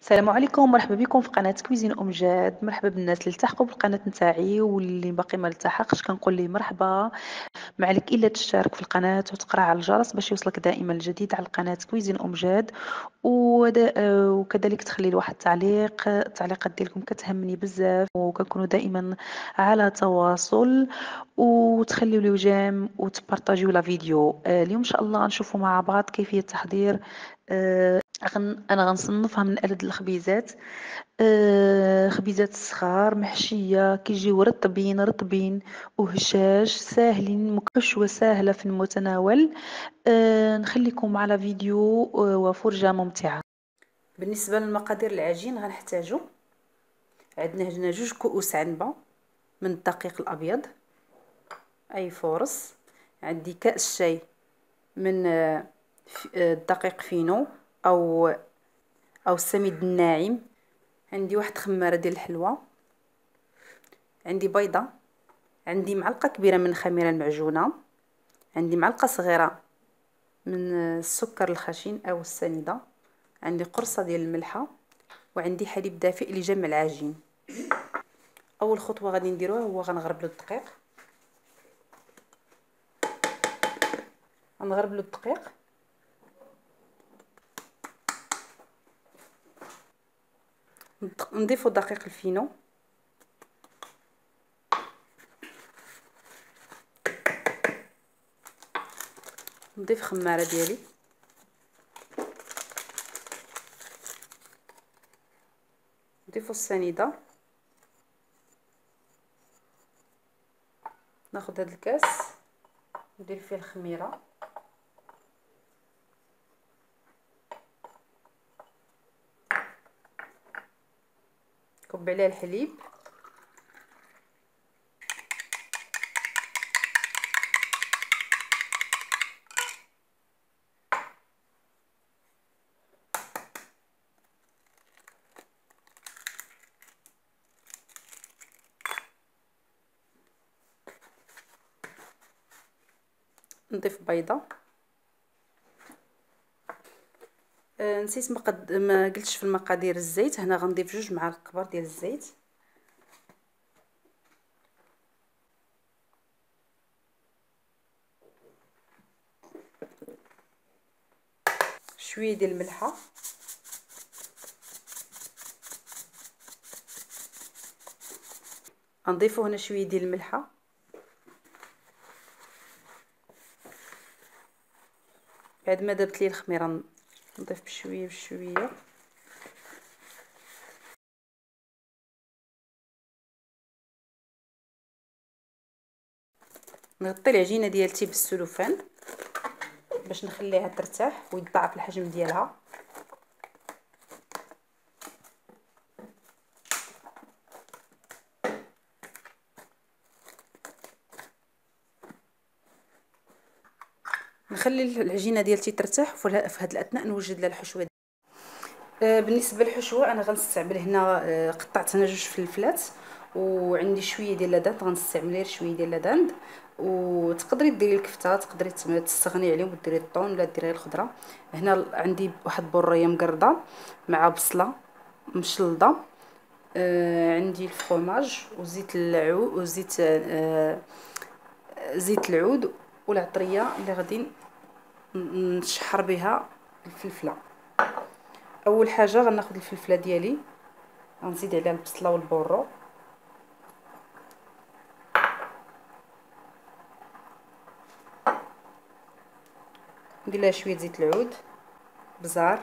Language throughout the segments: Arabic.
السلام عليكم، مرحبا بكم في قناة كويزين ام جاد. مرحبا بالناس اللي التحقوا بالقناة نتاعي واللي باقي ما التحقش كنقول ليه مرحبا. ما عليك الا تشترك في القناة وتقرا على الجرس باش يوصلك دائما الجديد على قناة كويزين ام جاد. وكذلك تخلي لي واحد التعليق. التعليقات ديالكم كتهمني بزاف وكنكونوا دائما على تواصل، وتخليوا لي جيم وتبارطاجيو لا فيديو. اليوم ان شاء الله غنشوفوا مع بعض كيفية تحضير. انا غنصنفها من ألد الخبيزات. خبيزات صغار محشية كيجيو رطبين وهشاش ساهلين، حشوة سهلة في المتناول. نخليكم على فيديو وفرجة ممتعة. بالنسبة للمقادير العجين غنحتاجو عندنا هنا 2 كؤوس عنبة من الدقيق الأبيض أي فرص. عندي كأس شاي من الدقيق فينو أو السميد الناعم. عندي واحد خمارة ديال الحلوى. عندي بيضة. عندي معلقة كبيرة من الخميرة المعجونة. عندي معلقة صغيرة من السكر الخشن أو السنيدة. عندي قرصة ديال الملحة، وعندي حليب دافئ لجمع العجين. أول خطوة غادي نديروها هو غنغربلو الدقيق. غنغربلو الدقيق نضيفو دقيق الفينو. نضيف خمارة ديالي. نضيفو السنيدة. ناخد هاد الكاس ندير فيه الخميرة. نكب عليه الحليب. نضيف بيضة. نسيت ما قلتش في المقادير الزيت. هنا غنضيف 2 معالق كبار ديال الزيت. شويه ديال الملحه. غنضيفو هنا شويه ديال الملحه. بعد ما دابت لي الخميره نضيف بشويه بشويه. نغطي العجينه ديالتي بالسلوفان باش نخليها ترتاح ويتضاعف الحجم ديالها. نخلي العجينه ديالتي ترتاح وفي هذا الاثناء نوجد لها الحشوه. بالنسبه للحشوه انا غنستعمل هنا قطعت انا 2 فلفلات، وعندي شويه ديال لادانت. غنستعمل غير شويه ديال لادانت، وتقدري ديري الكفته، تقدري تستغني عليهم وديري الطون ولا ديري الخضره. هنا عندي واحد بوريه مقرده مع بصله مشلضه. عندي الفرomاج وزيت العود زيت العود والعطريه اللي غادي نشحر بها الفلفله. اول حاجه غناخذ الفلفله ديالي، غنزيد عليها البصله والبورو. ندير لها شويه زيت العود، بزار،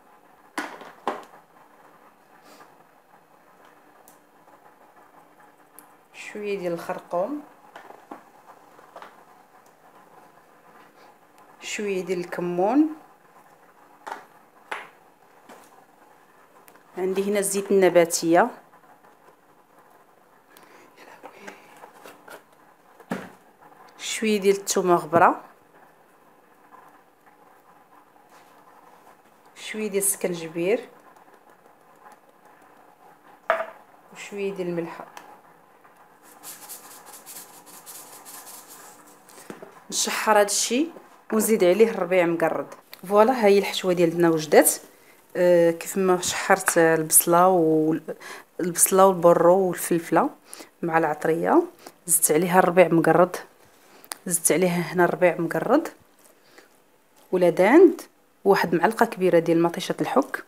شويه ديال الخرقوم، شويه ديال الكمون. عندي هنا الزيت النباتيه، شويه ديال الثومه غبره، شويه ديال السكنجبير، وشويه ديال الملح. نشحر هذا الشيء ونزيد عليه الربيع مقرد. فوالا ها هي الحشوه ديالنا وجدات. كيف ما شحرت البصله والبرو والفلفله مع العطريه، زدت عليها الربيع مقرد، زدت عليها هنا الربيع مقرد ولا داند، واحد معلقه كبيره ديال مطيشه الحك،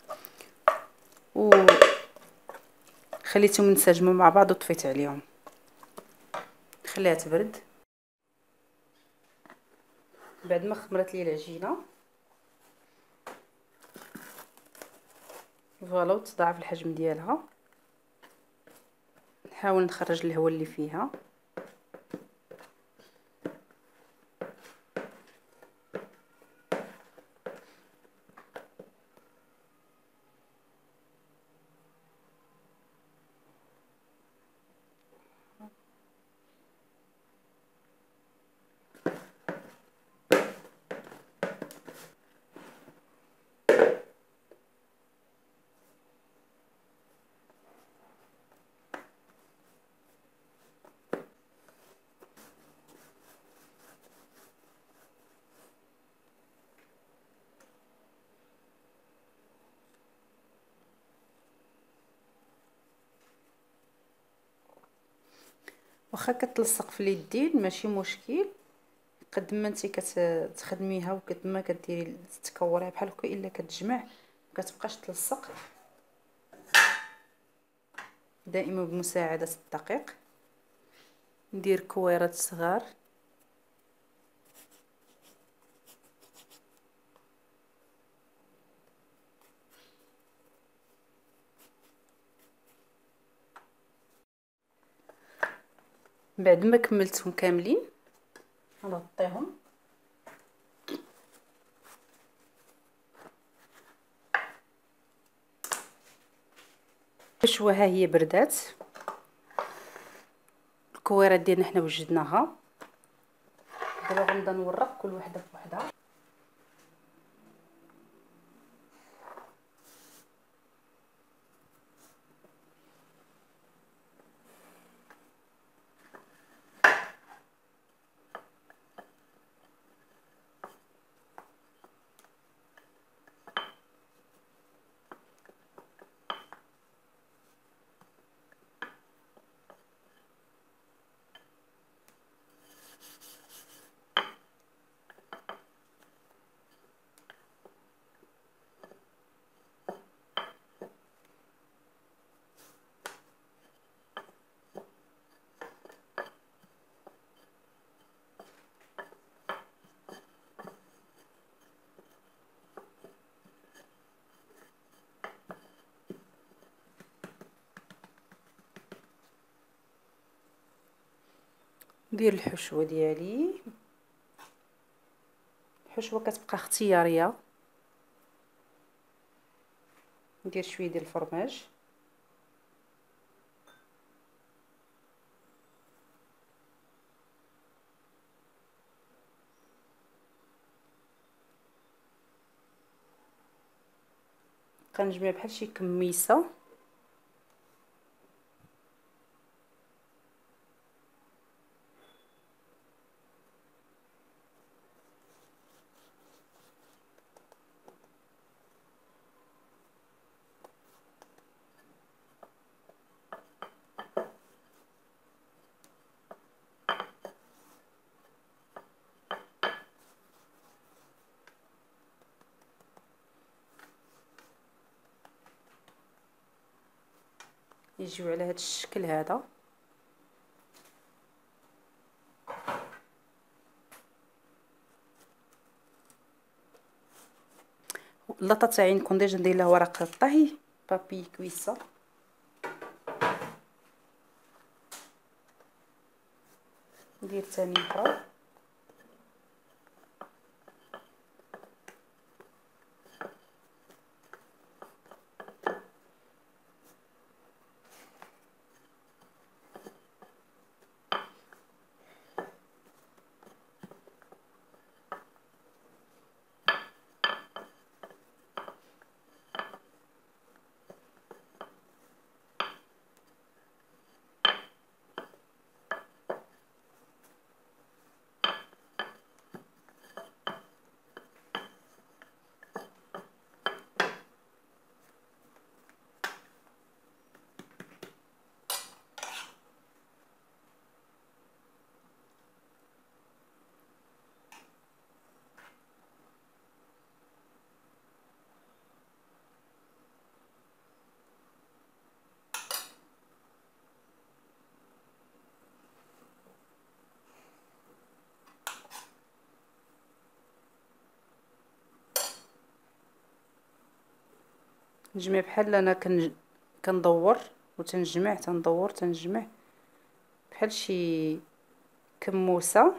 وخليتهم ينسجموا مع بعض وطفيت عليهم. خليها تبرد. بعد ما خمرت لي العجينه فوالا وتضاعف الحجم ديالها، نحاول نخرج الهواء اللي فيها. واخا كتلصق في اليدين ماشي مشكل، قد ما انت كتخدميها وقد ما كديري تكوريها بحال هكا الا كتجمع ما كتبقاش تلصق. دائما بمساعده الدقيق ندير كويرات صغار. بعد ما كملتهم كاملين غنغطيهم. شويه ها هي بردات الكويرات ديالنا، حنا وجدناها. دابا غنبدا نورق كل وحده بوحدها. ندير الحشوه ديالي. الحشوه كتبقى اختياريه. ندير شويه ديال الفرماج، كنجمع بحال شي كميسه. يجيو على هذا الشكل هذا. اللاطه تاعي نكون ديجا ندير لها ورق الطهي بابي كويسه. ندير ثاني اخرى. نجمع بحال انا كندور وتنجمع، تندور تنجمع بحال شي كموسه.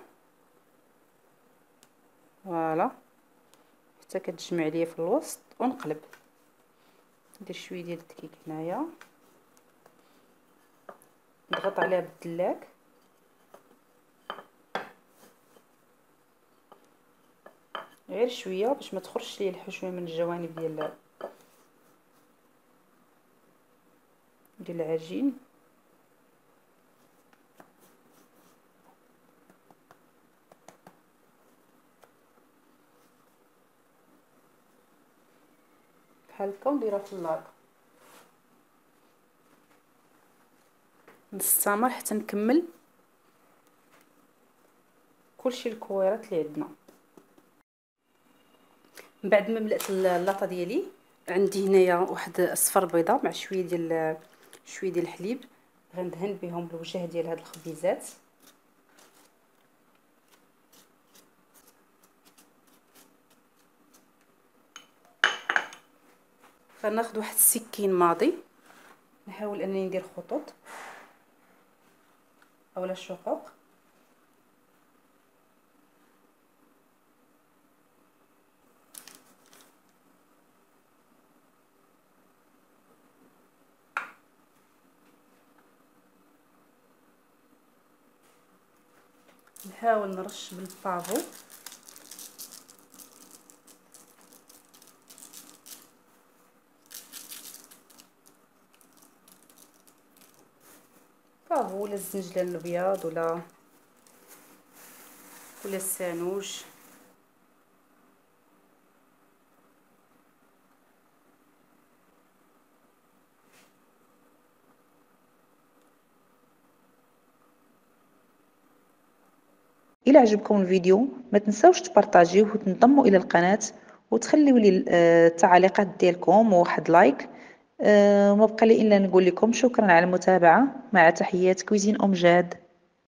فوالا حتى كتجمع ليا في الوسط ونقلب. ندير شويه ديال الدقيق هنايا، نضغط عليها بالدلاك غير شويه باش ما تخرجش ليا الحشوه من الجوانب ديال العجين. بحال هكا ونديرها في النار نستمر حتى نكمل كلشي الكويرات اللي عندنا. من بعد ما ملأت اللاطه ديالي، عندي هنايا واحد الصفر بيضه مع شويه ديال الحليب، غندهن بهم الوجه ديال هاد الخبيزات. فناخذ واحد السكين ماضي، نحاول انني ندير خطوط اولا شقوق. نحاول نرش بالبافو ولا الزنجلان الابيض ولا السانوج. الى عجبكم الفيديو ما تنساوش تبارطاجيوه وتنضموا الى القناه وتخليوا لي التعليقات ديالكم وواحد لايك. ما بقى لي الا نقول لكم شكرا على المتابعه، مع تحيات كويزين ام جاد.